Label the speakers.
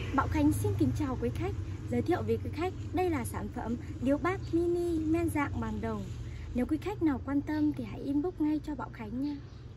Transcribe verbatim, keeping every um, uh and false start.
Speaker 1: Bảo Khánh xin kính chào quý khách. Giới thiệu với quý khách, đây là sản phẩm điếu bát mini men dạng màn đồng. Nếu quý khách nào quan tâm thì hãy inbox ngay cho Bảo Khánh nha.